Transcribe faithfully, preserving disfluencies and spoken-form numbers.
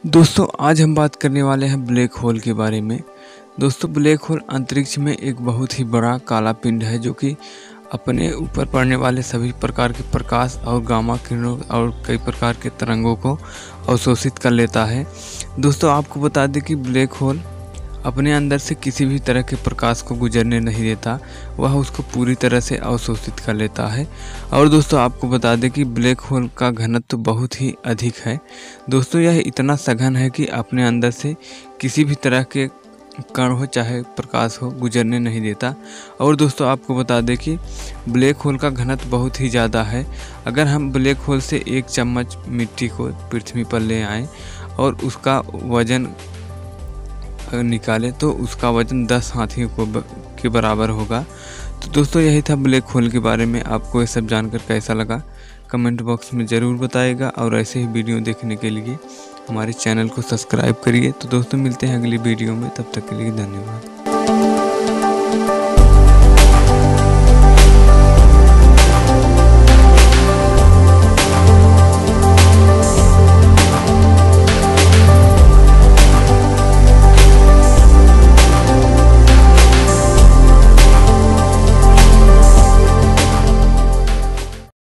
दोस्तों आज हम बात करने वाले हैं ब्लैक होल के बारे में। दोस्तों ब्लैक होल अंतरिक्ष में एक बहुत ही बड़ा काला पिंड है जो कि अपने ऊपर पड़ने वाले सभी प्रकार के प्रकाश और गामा किरणों और कई प्रकार के तरंगों को अवशोषित कर लेता है। दोस्तों आपको बता दें कि ब्लैक होल अपने अंदर से किसी भी तरह के प्रकाश को गुजरने नहीं देता, वह उसको पूरी तरह से अवशोषित कर लेता है। और दोस्तों आपको बता दें कि ब्लैक होल का घनत्व तो बहुत ही अधिक है। दोस्तों यह इतना सघन है कि अपने अंदर से किसी भी तरह के कण हो चाहे प्रकाश हो गुजरने नहीं देता। और दोस्तों आपको बता दें कि ब्लैक होल का घनत्व बहुत ही ज़्यादा है। अगर हम ब्लैक होल से एक चम्मच मिट्टी को पृथ्वी पर ले आएँ और उसका वजन निकाले तो उसका वजन दस हाथियों को ब, के बराबर होगा। तो दोस्तों यही था ब्लैक होल के बारे में। आपको ये सब जानकर कैसा लगा कमेंट बॉक्स में ज़रूर बताइएगा और ऐसे ही वीडियो देखने के लिए हमारे चैनल को सब्सक्राइब करिए। तो दोस्तों मिलते हैं अगली वीडियो में, तब तक के लिए धन्यवाद।